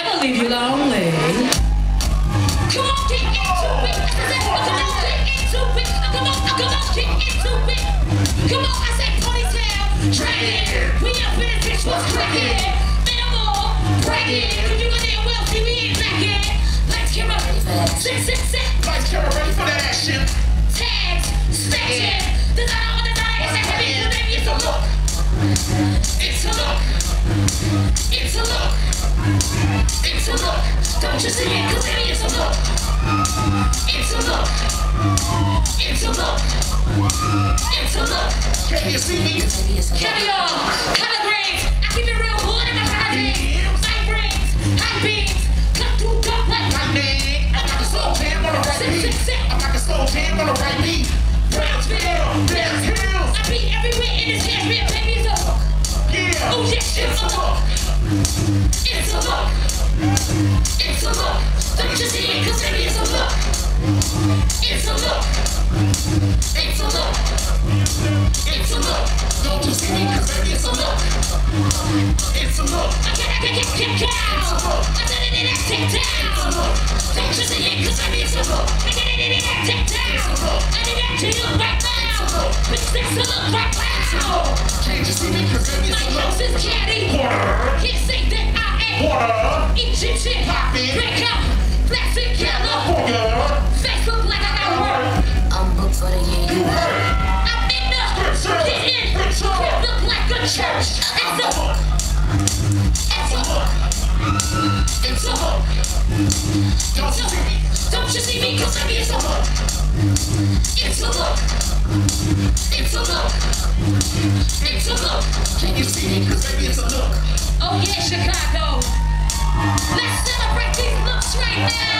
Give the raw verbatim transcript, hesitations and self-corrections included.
never leave you lonely. Come on, get into it. I said, come on, get into it. Come on, come on, get into it. Come on, I said ponytail, drag it. We up in this bitch, what's cracking? Minimal, break it. Cause you gonna get wealthy, we ain't lacking. Lights, camera, sit, sit, sit. Lights, camera, ready for that action. Tags, section. Design on the design, it's a heavy, the name is a look. It's a look. It's a look. It's a look. Don't you see it, cause baby, it's a look. It's a look. It's a look. It's a look. Can you see me? Caviar, color grades. I keep it real hood in my holidays. Night brains, hot beams. Cut through dark like lightning. I'm like a slow jam on the right beat. I'm like a slow jam on the right beat. Brownsville, Bears Hills. I be everywhere in this dance, man, baby, it's a look. Yeah. Oh yes, it's a look. It's a look. It's a look. Don't you see it, cause baby, it's a look. It's a look. It's a look. It's a look. Don't you see me, cause baby, it's a look. It's a look. I can't, I can't, I can't, I can't. It's a look. I said it in that take down. It's a look. Don't you see it, cause baby, it's a look. I said it in that take down. It's a look. I need that to you right now. It's a look. Bitch, that's a look right now. Can't you see me, cause baby, it's a look. My house is caddy. Can't say that I am. Water. Egyptian. Poppin'. Break up. Plastic California. Face look like I got work. I'm booked for the year. You heard. I'm in the getting. Crib look like a church. It's a hook. It's a hook. It's a hook. Don't you see me? Don't you see me? Cause baby, it's a hook. It's a look. It's a look. It's a look. Can you see me? Cause baby, it's a look. Oh yeah, Chicago. Let's celebrate these looks right now.